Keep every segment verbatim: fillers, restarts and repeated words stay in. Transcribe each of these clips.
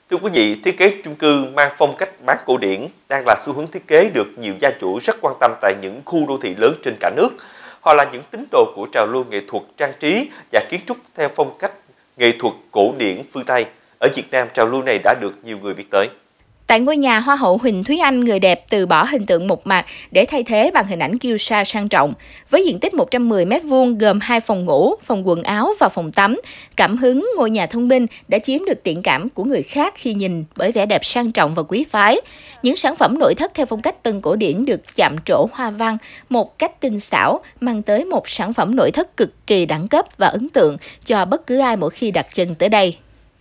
Thưa quý vị, thiết kế chung cư mang phong cách bán cổ điển đang là xu hướng thiết kế được nhiều gia chủ rất quan tâm tại những khu đô thị lớn trên cả nước. Họ là những tín đồ của trào lưu nghệ thuật trang trí và kiến trúc theo phong cách nghệ thuật cổ điển phương Tây. Ở Việt Nam, trào lưu này đã được nhiều người biết tới. Tại ngôi nhà Hoa hậu Huỳnh Thúy Anh, người đẹp từ bỏ hình tượng mộc mạc để thay thế bằng hình ảnh kiêu sa sang trọng. Với diện tích một trăm mười mét vuông gồm hai phòng ngủ, phòng quần áo và phòng tắm, cảm hứng ngôi nhà thông minh đã chiếm được thiện cảm của người khác khi nhìn bởi vẻ đẹp sang trọng và quý phái. Những sản phẩm nội thất theo phong cách tân cổ điển được chạm trổ hoa văn một cách tinh xảo, mang tới một sản phẩm nội thất cực kỳ đẳng cấp và ấn tượng cho bất cứ ai mỗi khi đặt chân tới đây.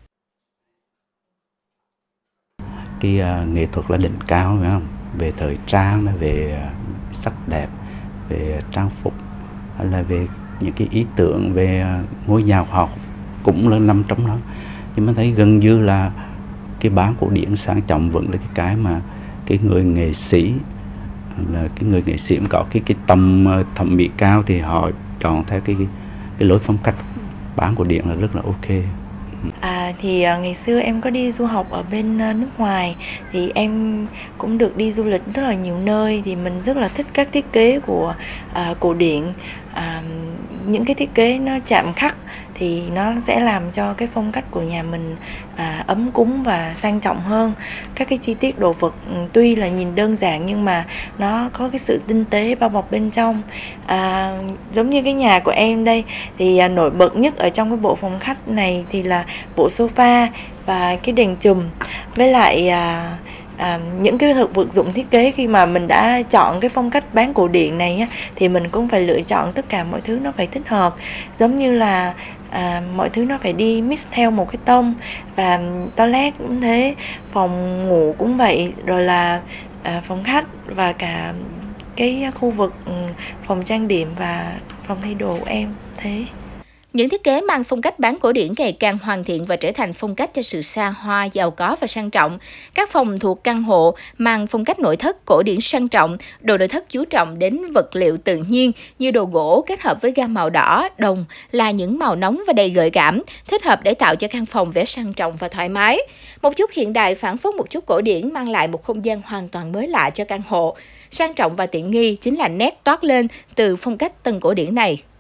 Cái uh, nghệ thuật là đỉnh cao, phải không? Về thời trang, về uh, sắc đẹp, về trang phục, hay là về những cái ý tưởng về uh, ngôi nhà khoa học cũng là nằm trong đó. Nhưng mà thấy gần như là cái bán cổ điển sang trọng vẫn là cái cái mà cái người nghệ sĩ là cái người nghệ sĩ có cái cái tầm uh, thẩm mỹ cao thì họ chọn theo cái cái, cái lối phong cách bán cổ điển là rất là ok. À, thì uh, ngày xưa em có đi du học ở bên uh, nước ngoài, thì em cũng được đi du lịch rất là nhiều nơi, thì mình rất là thích các thiết kế của uh, cổ điển. Uh, những cái thiết kế nó chạm khắc thì nó sẽ làm cho cái phong cách của nhà mình à, ấm cúng và sang trọng hơn. Các cái chi tiết đồ vật tuy là nhìn đơn giản nhưng mà nó có cái sự tinh tế bao bọc bên trong. À, giống như cái nhà của em đây thì à, nổi bật nhất ở trong cái bộ phòng khách này thì là bộ sofa và cái đèn chùm, với lại à, À, những cái thực vật dụng thiết kế. Khi mà mình đã chọn cái phong cách bán cổ điển này á, thì mình cũng phải lựa chọn tất cả mọi thứ nó phải thích hợp, giống như là à, mọi thứ nó phải đi mix theo một cái tông, và toilet cũng thế, phòng ngủ cũng vậy, rồi là à, phòng khách và cả cái khu vực phòng trang điểm và phòng thay đồ của em thế. Những thiết kế mang phong cách bán cổ điển ngày càng hoàn thiện và trở thành phong cách cho sự xa hoa, giàu có và sang trọng. Các phòng thuộc căn hộ mang phong cách nội thất cổ điển sang trọng, đồ nội thất chú trọng đến vật liệu tự nhiên như đồ gỗ kết hợp với gam màu đỏ, đồng là những màu nóng và đầy gợi cảm, thích hợp để tạo cho căn phòng vẻ sang trọng và thoải mái. Một chút hiện đại phảng phất một chút cổ điển mang lại một không gian hoàn toàn mới lạ cho căn hộ. Sang trọng và tiện nghi chính là nét toát lên từ phong cách tân cổ điển này.